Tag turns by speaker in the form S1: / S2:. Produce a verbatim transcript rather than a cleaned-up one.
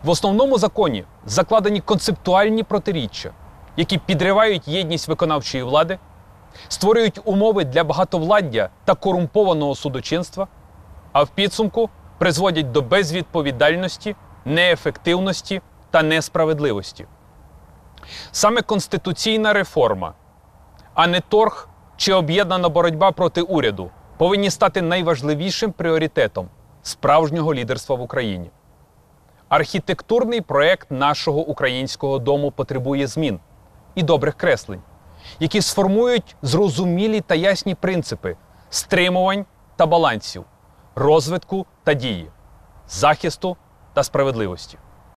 S1: В основному законі закладені концептуальні протиріччя, які підривають єдність виконавчої влади, створюють умови для багатовладдя та корумпованого судочинства, а в підсумку призводять до безвідповідальності, неефективності та несправедливості. Саме конституційна реформа, а не торг чи об'єднана боротьба проти уряду, повинні стати найважливішим пріоритетом справжнього лідерства в Україні. Архітектурний проект нашого українського дому потребує змін і добрих креслень, які сформують зрозумілі та ясні принципи стримувань та балансів, розвитку та дії, захисту та справедливості.